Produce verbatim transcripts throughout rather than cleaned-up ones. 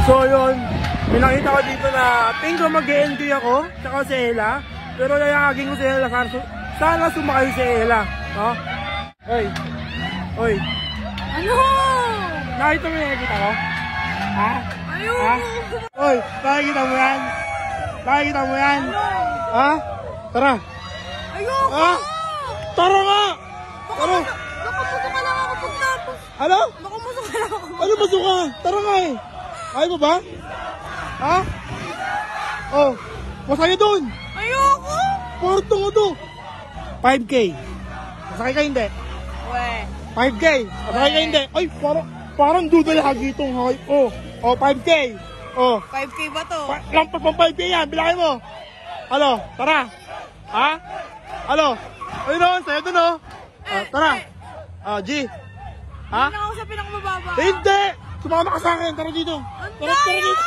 So yun, may nakita ko dito na tingin ko mag-e-enjoy ako, tsaka si Ella. Pero yayakagin ko si Ella, sana sumakay si Ella. No? Oy, oy. Ano? Nakita mo yung nakikita ko? Ha? Ayun! Ha? Oy, nakikita mo yan? Nakikita mo yan? Ano? Ha? Tara! Ayoko! Ha? Tara nga! Tara! Nakapuso ka lang ako pagtapos. Ano? Nakapuso ka lang ako. Ano masuka? Tara nga eh! Ayaw mo ba? Ha? Oh, masaya doon! Ayoko! Porto mo to! five K. Masakay ka hindi? We. five K. Masakay ka hindi? Ay, parang, parang dudalagi itong hype. Oh, oh, five K. Oh. five K ba to? Pa lampas pang five K yan. Bilangin mo. Alo, tara. Ha? Alo. Ayun o, sa'yo dun o. Ah, tara. Ah, G. Ha? Hindi na ako sa pinakamababa. Hindi! Sumama ka sa akin. Tara dito. Tara, tara dito.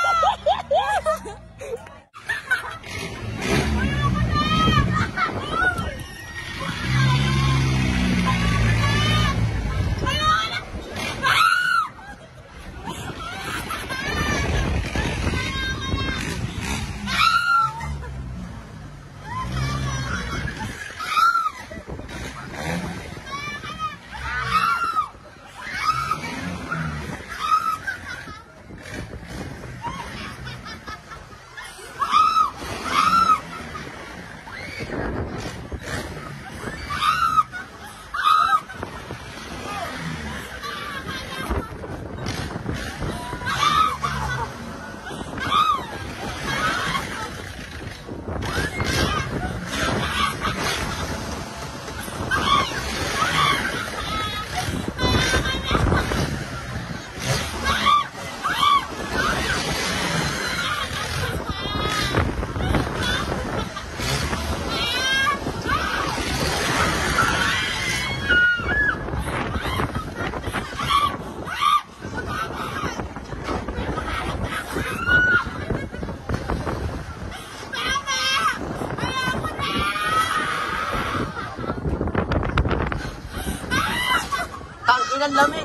Ang lamig.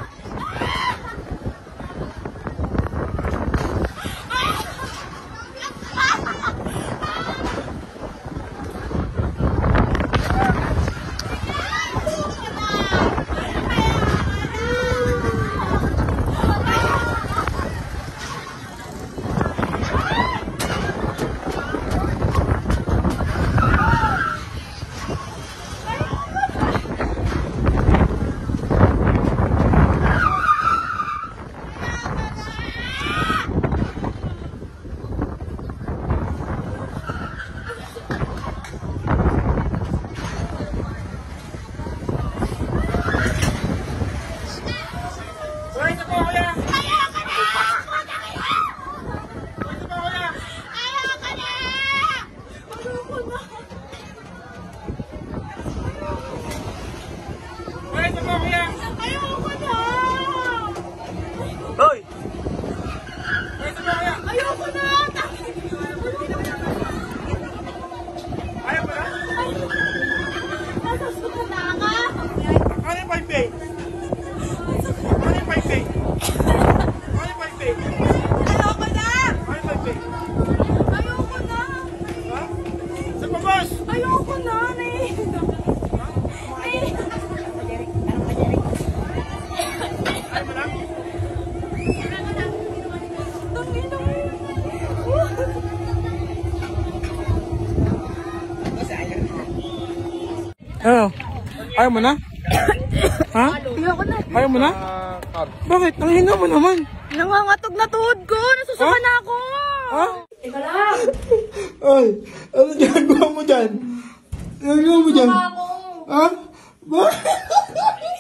Ayoko na, Nay. Ano? Ayaw mo na? Ha? Ayoko na. Ayaw mo na? Bakit? Ang hina mo naman. Nangangatog na tuhod ko. Nasusuka na ako. Ha? Ika lang. Ay, ano ginagawa mo dyan? Ano ginagawa mo dyan? Ako. Ha? Bakit?